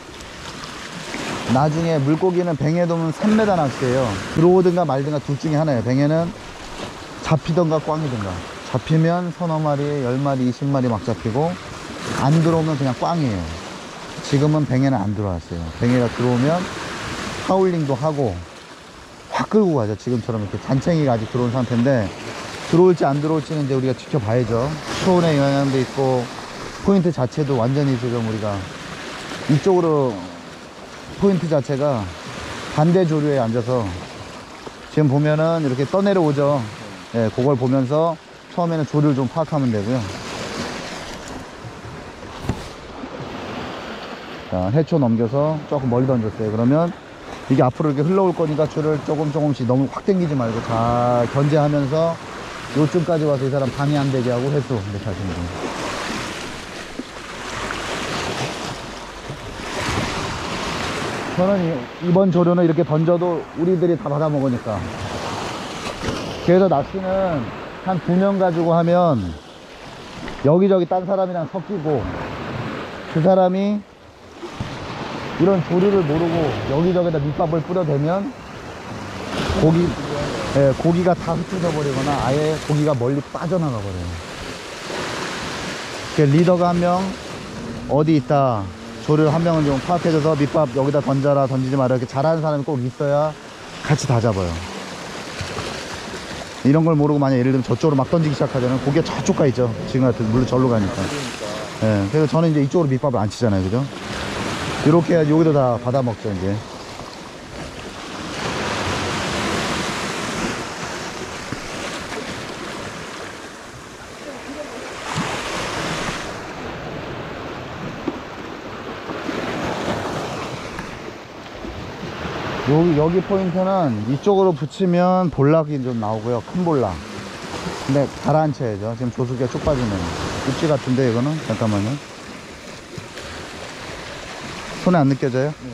나중에 물고기는 뱅에 도면 3m 낚시예요. 들어오든가 말든가 둘 중에 하나예요. 뱅에는 잡히던가 꽝이든가. 잡히면 서너 마리, 10마리, 20마리 막 잡히고, 안 들어오면 그냥 꽝이에요. 지금은 뱅에는 안 들어왔어요. 뱅에가 들어오면 하울링도 하고 확 끌고 가죠. 지금처럼 이렇게 잔챙이가 아직 들어온 상태인데, 들어올지 안 들어올지는 이제 우리가 지켜봐야죠. 수온의 영향도 있고, 포인트 자체도 완전히 지금 우리가 이쪽으로 포인트 자체가 반대 조류에 앉아서 지금 보면은 이렇게 떠내려오죠. 예, 그걸 보면서 처음에는 조류를 좀 파악하면 되고요. 자, 해초 넘겨서 조금 멀리 던졌어요. 그러면 이게 앞으로 이렇게 흘러올 거니까 줄을 조금씩 너무 확 당기지 말고 잘 견제하면서 요쯤까지 와서 이 사람 방해 안 되게 하고 해수 이렇게 하시면 돼요. 저는 이번 조류는 이렇게 던져도 우리들이 다 받아 먹으니까. 그래서 낚시는 한 2명 가지고 하면 여기저기 딴 사람이랑 섞이고, 그 사람이 이런 조류를 모르고 여기저기다 밑밥을 뿌려대면 고기가 다 흩어져 버리거나 아예 고기가 멀리 빠져나가 버려요. 리더가 한 명 어디 있다, 조류 한 명은 좀 파악해줘서 밑밥 여기다 던져라, 던지지 마라, 이렇게 잘하는 사람이 꼭 있어야 같이 다 잡아요. 이런 걸 모르고 만약 예를 들면 저쪽으로 막 던지기 시작하잖아요. 고기가 저쪽 가 있죠. 지금 같은 물론 절로 가니까. 예, 그래서 저는 이제 이쪽으로 밑밥을 안 치잖아요, 그죠? 이렇게 해야지 여기도 다 받아 먹죠, 이제. 여기 포인트는 이쪽으로 붙이면 볼락이 좀 나오고요. 큰 볼락. 근데 가라앉혀야죠. 지금 조수기가 쭉 빠지면. 입지 같은데, 이거는? 잠깐만요. 손에 안 느껴져요? 네.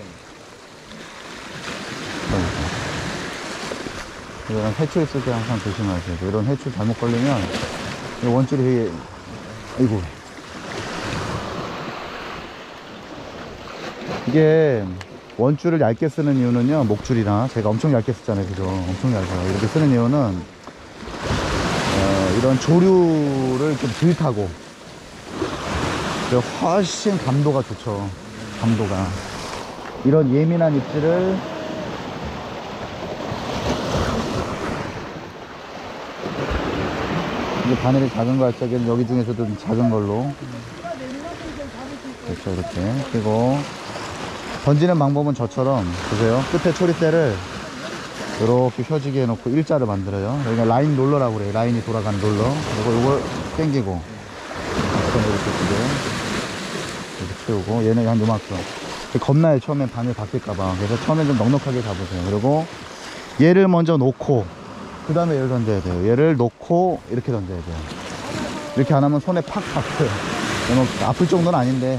이런 해초 있을 때 항상 조심하셔야 돼요. 이런 해초 잘못 걸리면 이 원줄이 되게, 아이고. 이게 원줄을 얇게 쓰는 이유는요, 목줄이나 제가 엄청 얇게 쓰잖아요, 그죠? 엄청 얇아요. 이렇게 쓰는 이유는 이런 조류를 좀 덜 타고 훨씬 감도가 좋죠. 감도가. 이런 예민한 입질을 이제 바늘이 작은 거 할 적에는 여기 중에서도 좀 작은 걸로, 그렇죠, 이렇게. 그리고 던지는 방법은 저처럼 보세요. 끝에 초리대를 이렇게 펴지게 해놓고 일자를 만들어요. 여기가 라인 롤러라고 그래요. 라인이 돌아가는 롤러. 그리고 이걸 당기고 이렇게 채우고, 얘는 한 요만큼. 겁나요, 처음엔 바늘 바뀔까봐. 그래서 처음엔 좀 넉넉하게 잡으세요. 그리고 얘를 먼저 놓고 그 다음에 얘를 던져야 돼요. 얘를 놓고 이렇게 던져야 돼요. 이렇게 안 하면 손에 팍 박혀요. 뭐 아플 정도는 아닌데.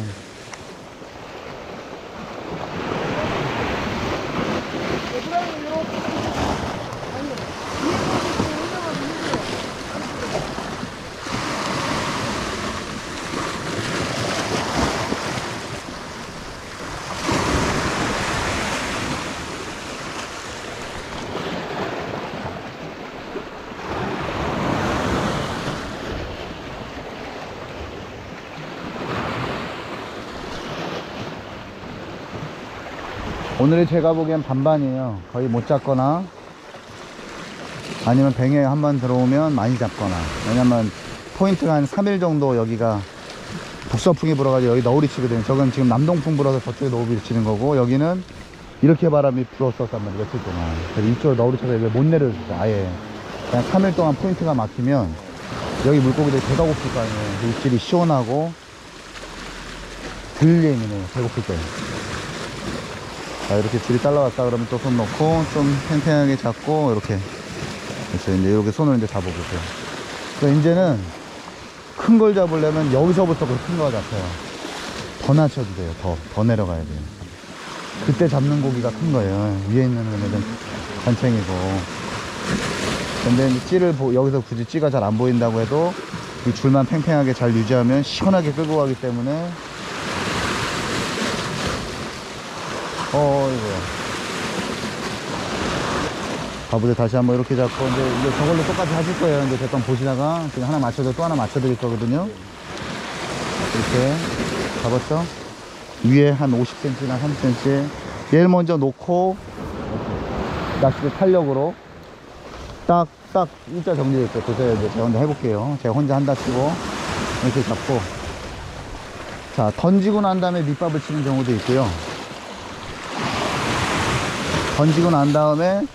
오늘이 제가 보기엔 반반이에요. 거의 못 잡거나 아니면 뱅에 한번 들어오면 많이 잡거나. 왜냐면 포인트가 한 3일 정도 여기가 북서풍이 불어가지고 여기 너울이 치거든요. 저건 지금 남동풍 불어서 저쪽에 너울이 치는 거고, 여기는 이렇게 바람이 불었었단 말이에요, 며칠 동안. 그래서 이쪽으로 너울이 쳐서 여기 못 내려줬어요, 아예. 그냥 3일 동안 포인트가 막히면 여기 물고기들이 배가 고플 거 아니에요. 입질이 시원하고 덜 예민해요, 배고플 때. 자, 이렇게 줄이 잘라왔다 그러면 또 손 놓고 좀 팽팽하게 잡고 이렇게. 그래서 이제 이렇게 손을 이제 잡아보세요. 그래서 이제는 큰 걸 잡으려면 여기서부터 그 큰 거 잡혀요. 더 낮춰도 돼요. 더 내려가야 돼요. 그때 잡는 고기가 큰 거예요. 위에 있는 애는 간챙이고. 근데 이제 찌를 여기서 굳이 찌가 잘 안 보인다고 해도 이 줄만 팽팽하게 잘 유지하면 시원하게 끌고 가기 때문에. 이거야. 가부대 다시 한번 이렇게 잡고, 이제 저걸로 똑같이 하실 거예요. 이제 대충 보시다가 그냥 하나 맞춰서 또 하나 맞춰드릴 거거든요. 이렇게 잡았죠? 위에 한 50cm나 30cm. 얘를 먼저 놓고, 낚싯대 탄력으로 딱 일자 정리될 때 보세요. 이제 제가 혼자 해볼게요. 제가 혼자 한다 치고, 이렇게 잡고. 자, 던지고 난 다음에 밑밥을 치는 경우도 있고요. 던지고 난 다음에,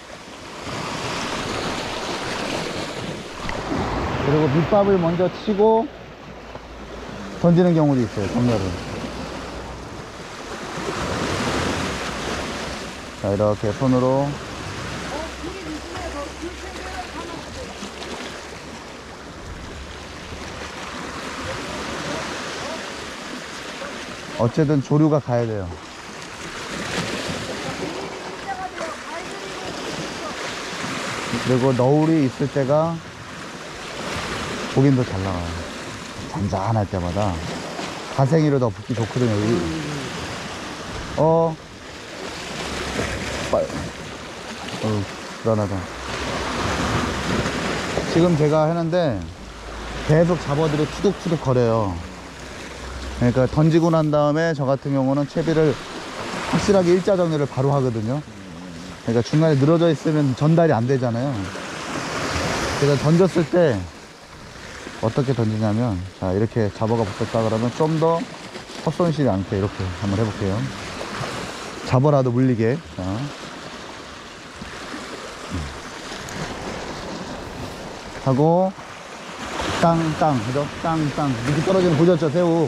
그리고 밑밥을 먼저 치고 던지는 경우도 있어요, 정렬을. 자, 이렇게 손으로. 어쨌든 조류가 가야 돼요. 그리고 너울이 있을 때가 고긴 더 잘 나와요. 잔잔할 때마다. 가생이로 더 붙기 좋거든요. 불안하다. 지금 제가 하는데 계속 잡어들이 투둑투둑 거려요. 그러니까 던지고 난 다음에 저 같은 경우는 채비를 확실하게 일자 정리를 바로 하거든요. 그러니까 중간에 늘어져 있으면 전달이 안 되잖아요. 그래서 던졌을 때 어떻게 던지냐면, 자, 이렇게 잡어가 붙었다 그러면 좀 더 헛손실이 않게 이렇게 한번 해볼게요. 잡어라도 물리게. 자. 하고 땅 그죠? 땅 밑에 떨어지는 보셨죠? 새우.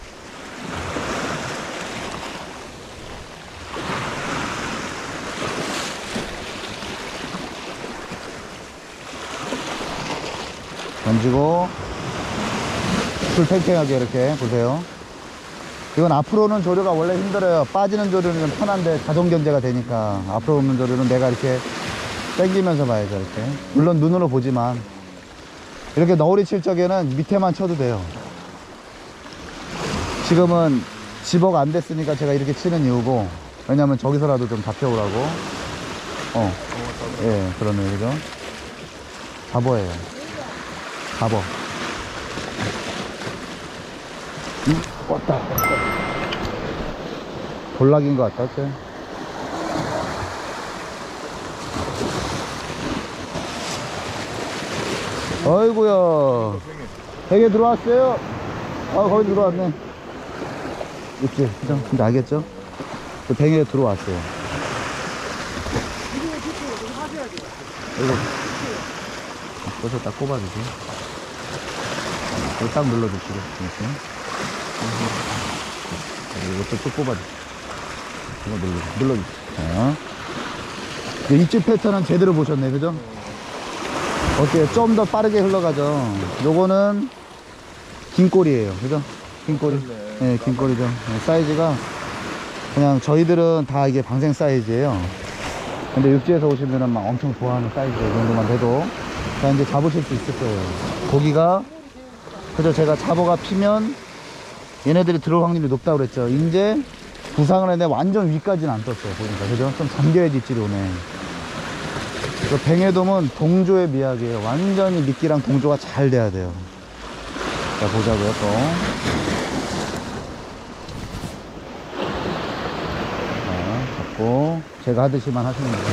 던지고 줄 팽팽하게 이렇게 보세요. 이건 앞으로는 조류가 원래 힘들어요. 빠지는 조류는 좀 편한데 자동 견제가 되니까. 앞으로 오는 조류는 내가 이렇게 당기면서 봐야죠. 이렇게. 물론 눈으로 보지만 이렇게 너울이 칠 적에는 밑에만 쳐도 돼요. 지금은 집어가 안 됐으니까 제가 이렇게 치는 이유고, 왜냐면 저기서라도 좀 잡혀오라고. 예, 그러네, 그죠? 잡어예요. 잡어. 응? 껐다. 볼락인 것 같다, 쟤. 어이구야. 뱅에 들어왔어요. 거기 들어왔네. 있지, 그죠? 근데 알겠죠? 그 뱅에 들어왔어요. 이거 그래서 딱 꼽아주세요. 이거 딱 눌러주시고 이렇게. 이것도 또 꼽아주세요. 이거 눌러주세요. 자, 입질 패턴은 제대로 보셨네, 그죠? 어때요? 좀 더 빠르게 흘러가죠. 요거는 긴 꼬리예요, 그죠? 긴 꼬리. 예, 긴 꼬리죠. 예, 사이즈가 그냥 저희들은 다 이게 방생 사이즈예요. 근데 육지에서 오신 분은 막 엄청 좋아하는 사이즈 이 정도만 돼도 자 이제 잡으실 수 있을 거예요. 고기가 그죠. 제가 잡어가 피면 얘네들이 들어올 확률이 높다고 그랬죠. 이제 부상을 했는데 완전 위까지는 안 떴어요. 보니까 그죠. 좀 잠겨야지 입질이 오네. 그 뱅에돔은 동조의 미학이에요. 완전히 미끼랑 동조가 잘 돼야 돼요. 자 보자고요. 또 자, 잡고 제가 하듯이만 하시면 돼요.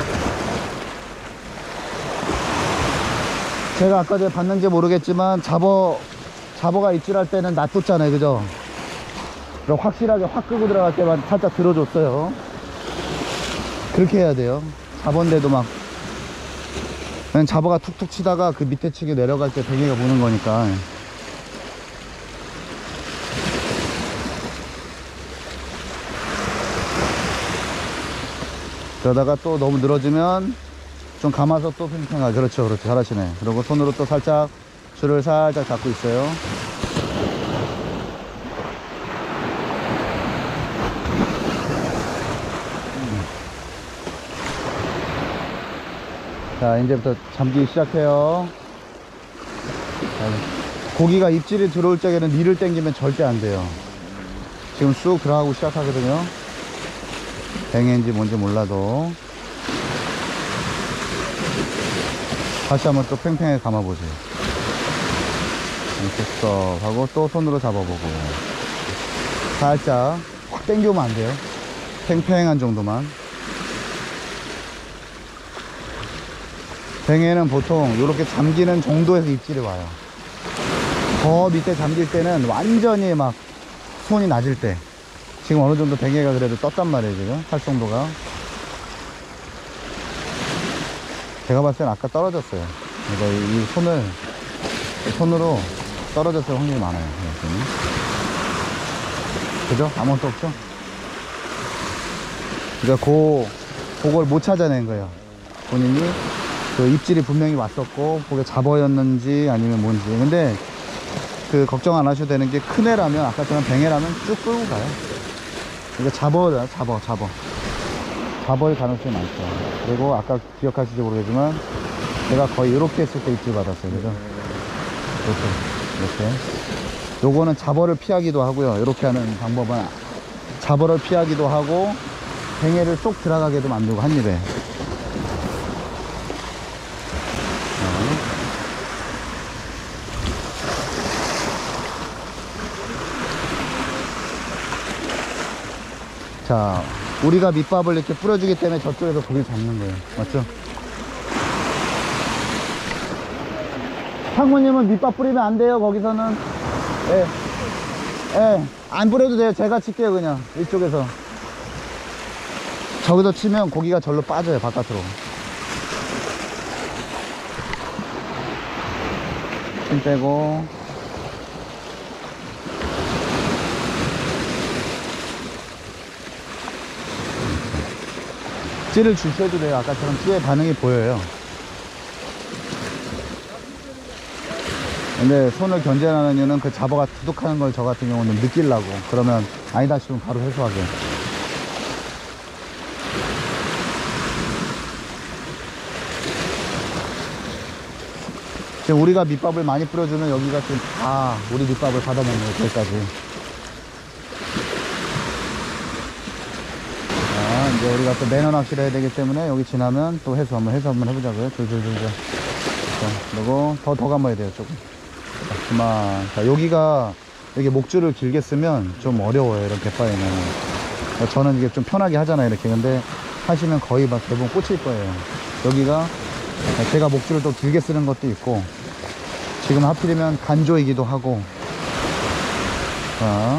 제가 아까 전에 봤는지 모르겠지만 잡어가 입질할 때는 놔뒀잖아요. 그죠. 그럼 확실하게 확 끄고 들어갈 때만 살짝 들어줬어요. 그렇게 해야 돼요. 잡어인데도 막 그냥 잡어가 툭툭 치다가 그 밑에 치게 내려갈 때 뱅이가 무는 거니까. 그러다가 또 너무 늘어지면 좀 감아서 또 팽팽하게. 그렇죠 그렇죠 잘하시네. 그리고 손으로 또 살짝 줄을 살짝 잡고 있어요. 자 이제부터 잠기기 시작해요. 자, 고기가 입질이 들어올 적에는 니를 당기면 절대 안 돼요. 지금 쑥 들어가고 시작하거든요. 뱅인지 뭔지 몰라도 다시 한번 또 팽팽하게 감아보세요. 이렇게 스톱 하고 또 손으로 잡아보고 살짝 확 당기면 안 돼요. 팽팽한 정도만. 뱅에는 보통 이렇게 잠기는 정도에서 입질이 와요. 더 밑에 잠길 때는 완전히 막 손이 낮을 때. 지금 어느 정도 뱅에가 그래도 떴단 말이에요. 지금 활성도가 제가 봤을 때는 아까 떨어졌어요. 그러니까 이 손으로 떨어졌을 확률이 많아요. 그죠? 아무것도 없죠? 그러니까 그걸 못 찾아낸 거예요. 본인이 그 입질이 분명히 왔었고 그게 잡어였는지 아니면 뭔지. 근데 그 걱정 안 하셔도 되는 게 큰 애라면 아까처럼 뱅에라면 쭉 끌고 가요. 그러니까 잡어일 가능성이 많죠. 그리고 아까 기억하실지 모르겠지만 제가 거의 이렇게 했을 때 입질 받았어요. 그죠? 이렇게 요거는 잡어를 피하기도 하고요. 이렇게 하는 방법은 잡어를 피하기도 하고 뱅에를 쏙 들어가게도 만들고 한 입에. 자, 우리가 밑밥을 이렇게 뿌려주기 때문에 저쪽에서 고기를 잡는 거예요. 맞죠? 상무님은 밑밥 뿌리면 안 돼요. 거기서는 안 뿌려도 돼요. 제가 칠게요. 그냥 이쪽에서 저기서 치면 고기가 절로 빠져요. 바깥으로. 힘 빼고 찌를 주셔도 돼요. 아까처럼 찌의 반응이 보여요. 근데 손을 견제하는 이유는 그 잡어가 두둑하는 걸 저 같은 경우는 느끼려고. 그러면 아니다 싶으면 바로 회수하게. 지금 우리가 밑밥을 많이 뿌려주면 여기가 지금 다 우리 밑밥을 받아먹는 거예요. 거기까지. 이제 우리가 또 매너 낚시를 해야 되기 때문에 여기 지나면 또 회수 한번 해보자고요. 줄줄줄줄. 그리고 더 감아야 돼요. 조금. 자, 그만. 자, 여기가 이렇게 목줄을 길게 쓰면 좀 어려워요. 이런 갯바위는. 저는 이게 좀 편하게 하잖아요. 이렇게. 근데 하시면 거의 막 대부분 꽂힐 거예요. 여기가 제가 목줄을 또 길게 쓰는 것도 있고 지금 하필이면 간조이기도 하고. 자.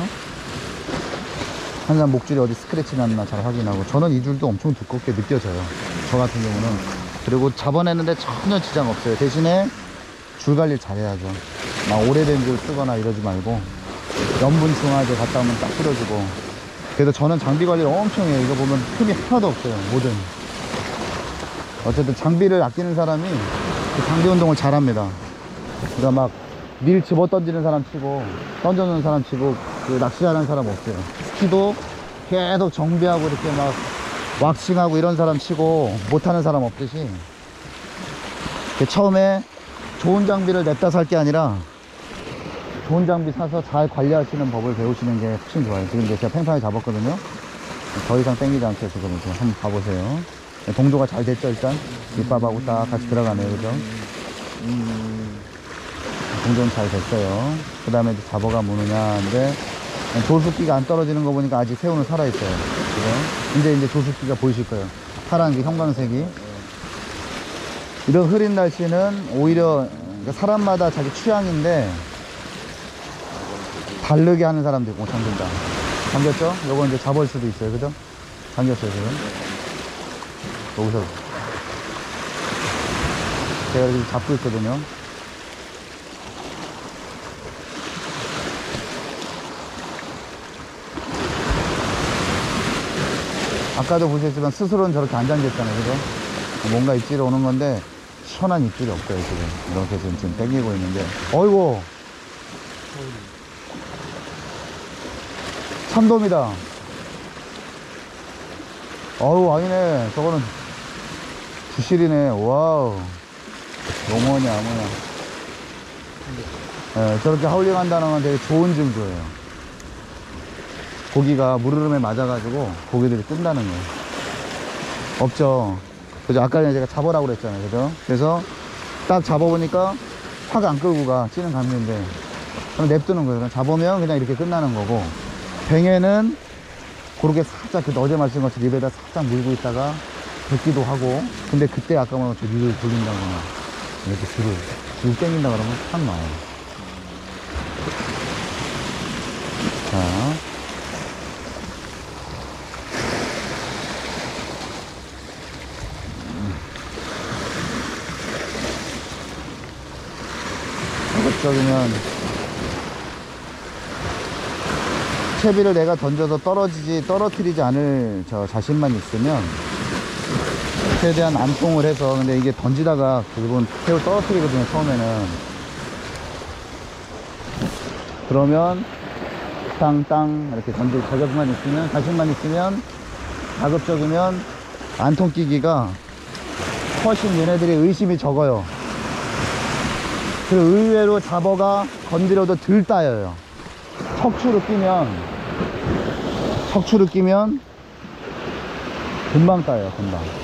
항상 목줄이 어디 스크래치 났나 잘 확인하고. 저는 이 줄도 엄청 두껍게 느껴져요. 저 같은 경우는. 그리고 잡아내는데 전혀 지장 없어요. 대신에 줄 관리를 잘해야죠. 막 오래된 줄 쓰거나 이러지 말고 염분 중화제 갔다 오면 딱 뿌려주고. 그래서 저는 장비 관리를 엄청 해요. 이거 보면 흠이 하나도 없어요. 뭐든. 어쨌든 장비를 아끼는 사람이 그 장비 운동을 잘합니다. 그러니까 막 밀 집어 던지는 사람 치고 던져놓는 사람 치고 그 낚시하는 사람 없어요. 스키도 계속 정비하고 이렇게 막 왁싱하고 이런 사람 치고 못하는 사람 없듯이 처음에 좋은 장비를 냅다 살 게 아니라 좋은 장비 사서 잘 관리하시는 법을 배우시는 게 훨씬 좋아요. 지금 이제 제가 팽팽하게 잡았거든요. 더 이상 땡기지 않게 지금 이렇게 한번 봐보세요. 동조가 잘 됐죠. 일단 밑밥하고 딱 같이 들어가네요. 그죠? 동조는 잘 됐어요. 그 다음에 이제 잡어가 무느냐 인데 조수끼가 안 떨어지는 거 보니까 아직 새우는 살아있어요. 그죠? 이제 조수끼가 보이실 거예요. 파란 게 형광색이. 이런 흐린 날씨는 오히려 사람마다 자기 취향인데 다르게 하는 사람도 있고. 잠긴다. 잠겼죠? 요거 이제 잡을 수도 있어요. 그죠? 잠겼어요 지금. 여기서 제가 이렇게 잡고 있거든요. 아까도 보셨지만 스스로는 저렇게 안 잠겼잖아요. 그죠? 뭔가 입질이 오는 건데 시원한 입질이 없어요. 지금 이렇게 지금 땡기고 있는데 어이구 참돔이다. 어우 아니네. 저거는 부실이네. 와우 용어냐 뭐냐. 네, 저렇게 하울링 한다는 건 되게 좋은 증거예요. 고기가 물흐름에 맞아가지고 고기들이 뜬다는 거예요. 없죠. 그죠? 아까 전에 제가 잡으라고 그랬잖아요. 그죠? 그래서 딱 잡아보니까 확 안 끌고 가. 찌는 감기인데 그럼 냅두는 거예요. 그럼 잡으면 그냥 이렇게 끝나는 거고, 뱅에는 그렇게 살짝 그 어제 말씀하신 것처럼 입에다 살짝 물고 있다가 뱉기도 하고, 근데 그때 아까 말한 것처럼 입을 돌린다거나 이렇게 줄 땡긴다 그러면 확 나와요. 자, 가급적이면 채비를 내가 던져서 떨어뜨리지 않을 저 자신만 있으면 최대한 안통을 해서, 근데 이게 던지다가 대부분 새우 떨어뜨리거든요 처음에는. 그러면 땅땅 이렇게 던질 자격만 있으면, 자신만 있으면, 가급적이면 안통 끼기가 훨씬 얘네들이 의심이 적어요. 그리고 의외로 잡어가 건드려도 덜 따여요. 척추를 끼면 금방 따요. 금방.